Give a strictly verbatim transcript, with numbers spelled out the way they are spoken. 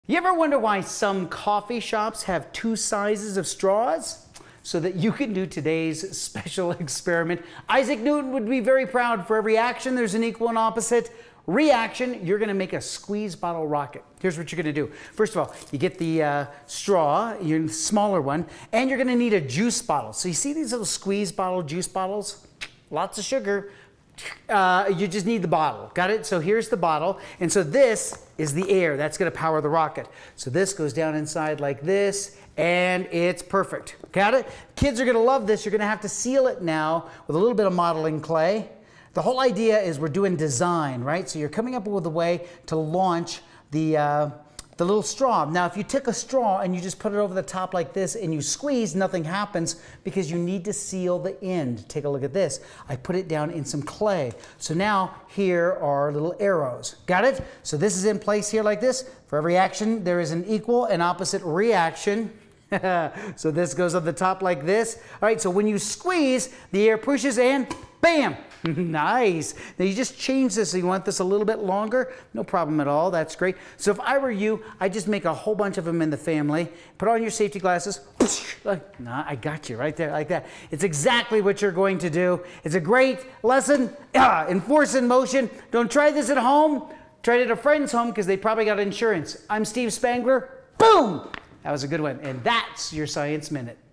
You ever wonder why some coffee shops have two sizes of straws? So that you can do today's special experiment. Isaac Newton would be very proud. For every action, there's an equal and opposite reaction. You're gonna make a squeeze bottle rocket. Here's what you're gonna do. First of all, you get the uh, straw, your smaller one, and you're gonna need a juice bottle. So you see these little squeeze bottle juice bottles? Lots of sugar. Uh, you just need the bottle. Got it? So here's the bottle. And so this is the air. That's going to power the rocket. So this goes down inside like this, and it's perfect. Got it? Kids are going to love this. You're going to have to seal it now with a little bit of modeling clay. The whole idea is we're doing design, right? So you're coming up with a way to launch the, uh, the little straw. Now, if you took a straw and you just put it over the top like this and you squeeze, nothing happens because you need to seal the end. Take a look at this. I put it down in some clay. So now here are little arrows. Got it? So this is in place here like this. For every action, there is an equal and opposite reaction. So this goes on the top like this. All right, so when you squeeze, the air pushes and bam! Nice. Now you just change this. So you want this a little bit longer? No problem at all. That's great. So if I were you, I'd just make a whole bunch of them in the family. Put on your safety glasses. Like, nah, I got you right there like that. It's exactly what you're going to do. It's a great lesson. Ah, enforce in motion. Don't try this at home. Try it at a friend's home because they probably got insurance. I'm Steve Spangler. Boom! That was a good one. And that's your Science Minute.